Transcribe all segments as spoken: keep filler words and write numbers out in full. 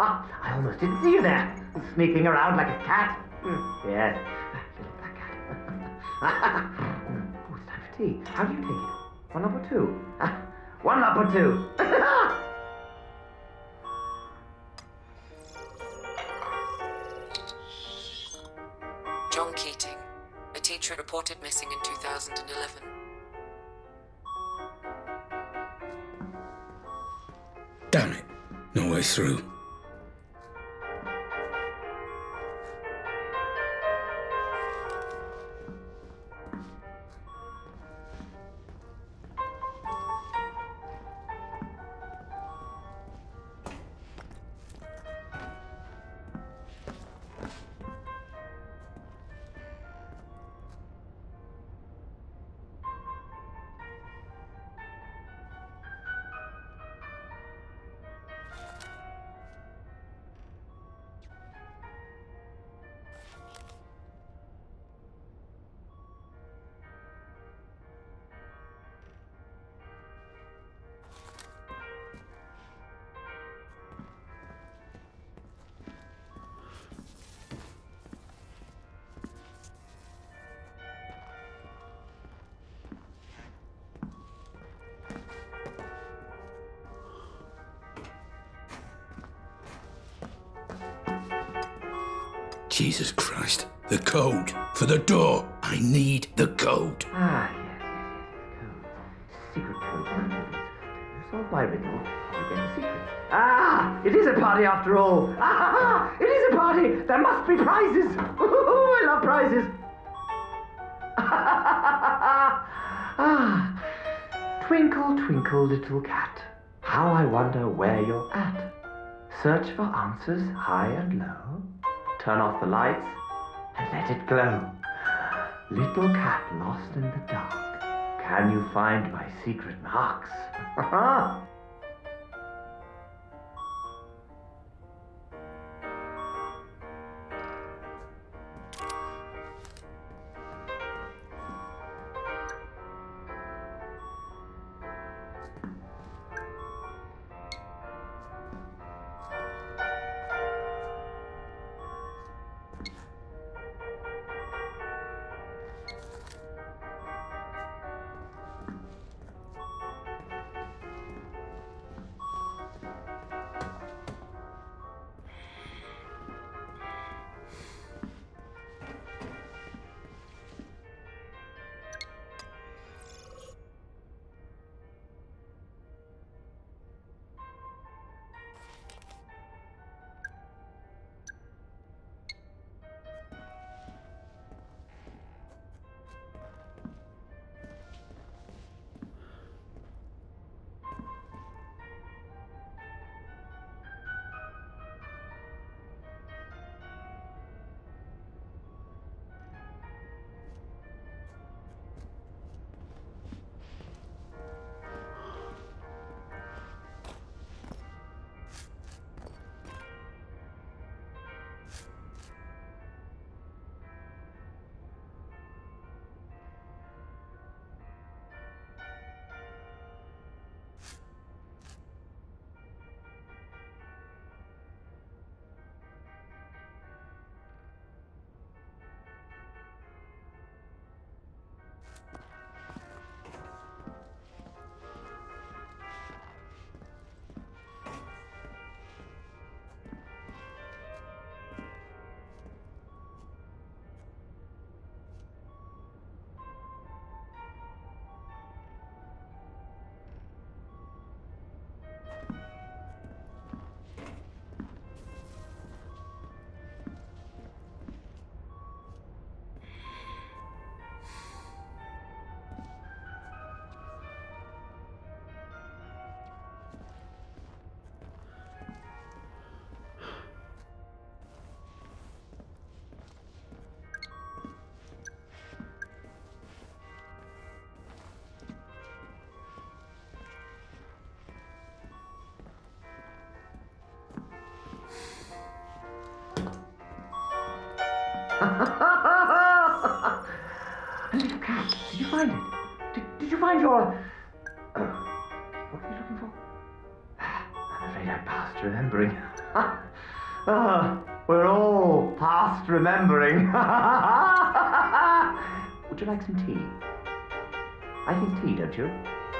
I almost didn't see you there, sneaking around like a cat. Mm, yes, little black cat. mm, oh, it's time for tea. How do you take it? One up or two? One up or two? John Keating, a teacher reported missing in two thousand eleven. Damn it. No way through. Jesus Christ. The code for the door. I need the code. Ah, yes, yes, yes, yes. Code. Secret code. You solve my riddle, you get the secret. Ah, it is a party after all. Ah, it is a party. There must be prizes. Ooh, I love prizes. Ah, twinkle, twinkle, little cat. How I wonder where you're at. Search for answers high and low. Turn off the lights and let it glow. Little cat lost in the dark. Can you find my secret marks? Little cat, did you find it? Did, did you find your... Oh, what were you looking for? I'm afraid I passed remembering. Ah, we're all past remembering. Would you like some tea? I think tea, don't you?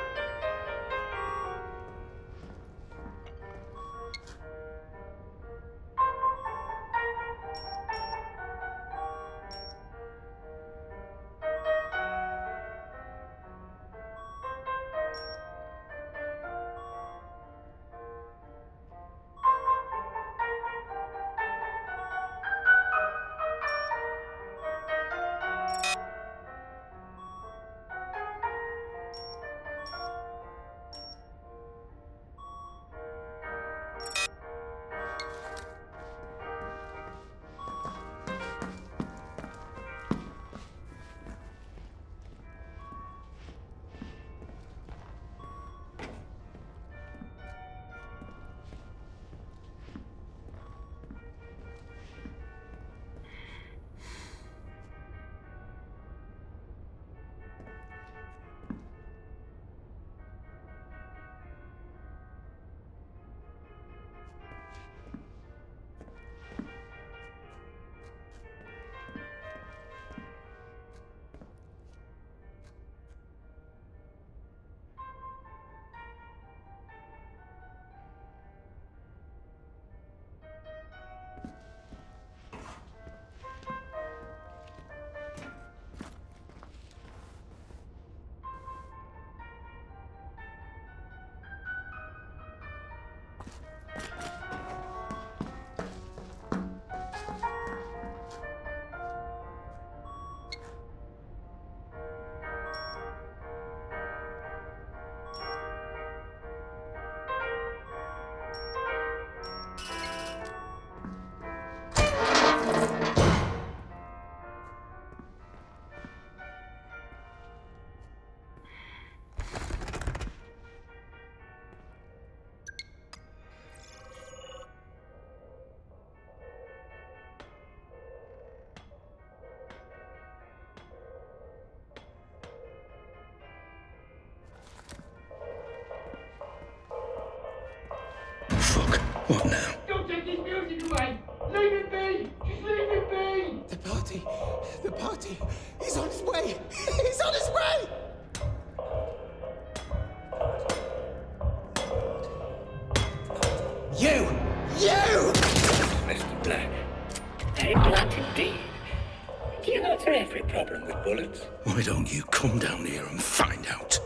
What now? Don't take his music away! Leave it be! Just leave it be! The party! The party! He's on his way! He's on his way! You! You! Mister Black. Very blunt indeed. Do you answer every problem with bullets? Why don't you come down here and find out?